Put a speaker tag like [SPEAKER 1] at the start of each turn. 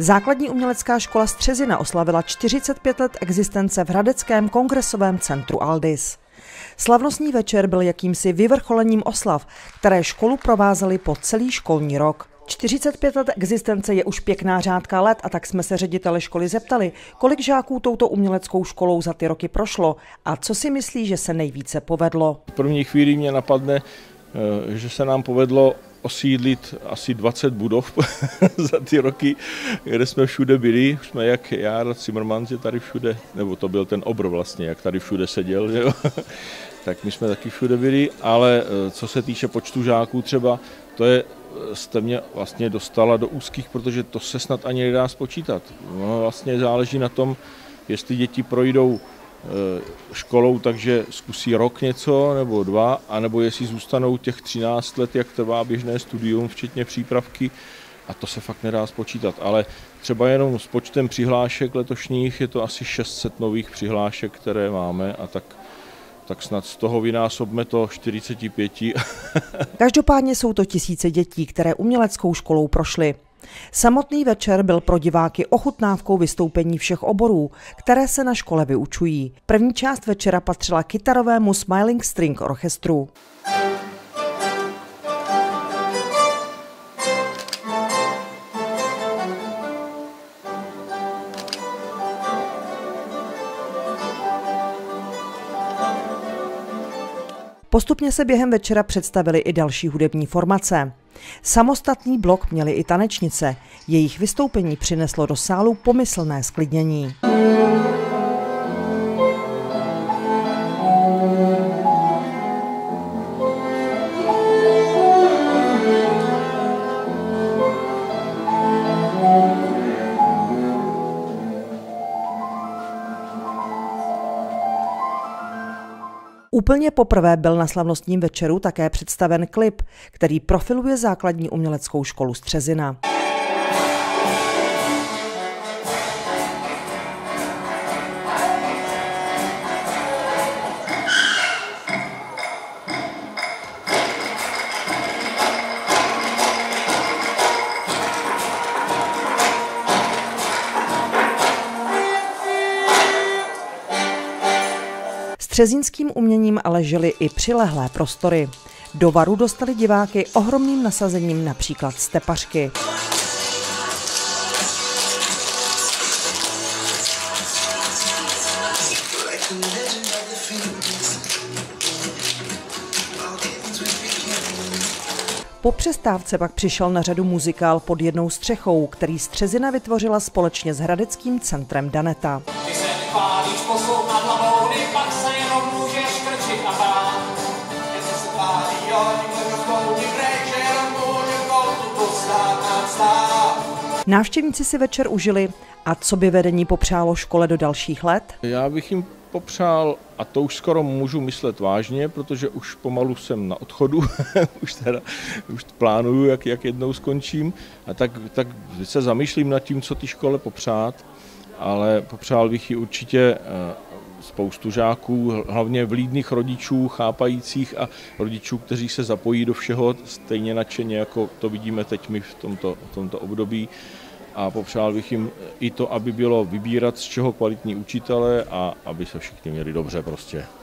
[SPEAKER 1] Základní umělecká škola Střezina oslavila 45 let existence v hradeckém kongresovém centru Aldis. Slavnostní večer byl jakýmsi vyvrcholením oslav, které školu provázely po celý školní rok. 45 let existence je už pěkná řádka let, a tak jsme se ředitele školy zeptali, kolik žáků touto uměleckou školou za ty roky prošlo a co si myslí, že se nejvíce povedlo.
[SPEAKER 2] V první chvíli mě napadne, že se nám povedlo osídlit asi 20 budov za ty roky, kde jsme všude byli. Už jsme jak Jára Zimmermann, že tady všude, nebo to byl ten obr vlastně, jak tady všude seděl, že jo? Tak my jsme taky všude byli, ale co se týče počtu žáků třeba, to jste mě vlastně dostala do úzkých, protože to se snad ani nedá spočítat. No, vlastně záleží na tom, jestli děti projdou školou, takže zkusí rok něco nebo 2, anebo jestli zůstanou těch 13 let, jak trvá běžné studium, včetně přípravky, a to se fakt nedá spočítat. Ale třeba jenom s počtem přihlášek letošních je to asi 600 nových přihlášek, které máme, a tak snad z toho vynásobme to 45.
[SPEAKER 1] Každopádně jsou to tisíce dětí, které uměleckou školou prošly. Samotný večer byl pro diváky ochutnávkou vystoupení všech oborů, které se na škole vyučují. První část večera patřila kytarovému Smiling String orchestru. Postupně se během večera představily i další hudební formace. Samostatný blok měly i tanečnice. Jejich vystoupení přineslo do sálu pomyslné zklidnění. Úplně poprvé byl na slavnostním večeru také představen klip, který profiluje základní uměleckou školu Střezina. Střezínským uměním ale žily i přilehlé prostory. Do varu dostali diváky ohromným nasazením například stepařky. Po přestávce pak přišel na řadu muzikál Pod jednou střechou, který Střezina vytvořila společně s hradeckým centrem Daneta. Návštěvníci si večer užili, a co by vedení popřálo škole do dalších let?
[SPEAKER 2] Já bych jim popřál, a to už skoro můžu myslet vážně, protože už pomalu jsem na odchodu, už plánuju, jak jednou skončím, a tak se zamýšlím nad tím, co ty škole popřát, ale popřál bych ji určitě spoustu žáků, hlavně vlídných rodičů, chápajících, a rodičů, kteří se zapojí do všeho stejně nadšeně, jako to vidíme teď my v tomto období. A popřál bych jim i to, aby bylo vybírat, z čeho kvalitní učitele, a aby se všichni měli dobře prostě.